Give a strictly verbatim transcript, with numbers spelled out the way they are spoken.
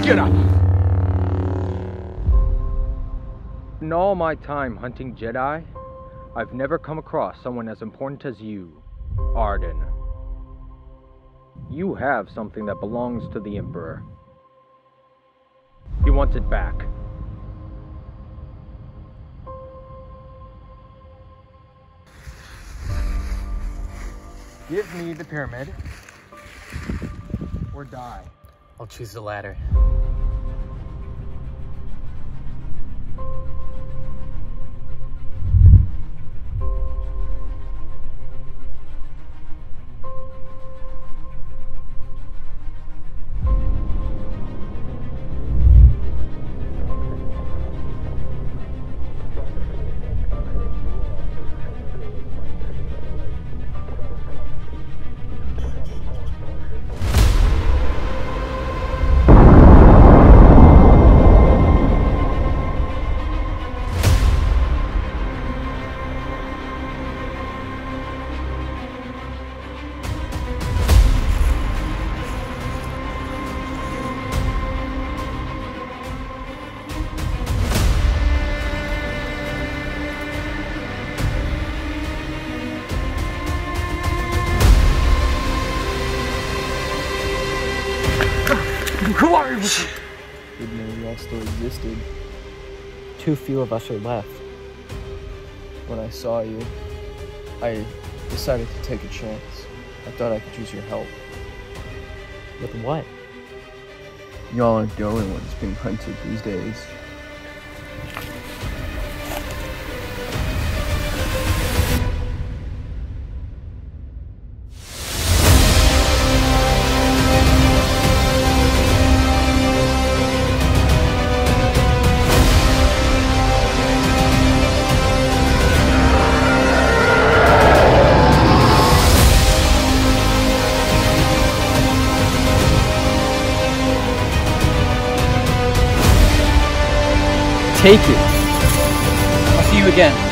Get up! In all my time hunting Jedi, I've never come across someone as important as you, Arden. You have something that belongs to the Emperor. He wants it back. Give me the pyramid, or die. I'll choose the latter. Who are you? Didn't know you all still existed. Too few of us are left. When I saw you, I decided to take a chance. I thought I could use your help. With what? Y'all aren't the only ones being hunted these days. Take it. I'll see you again.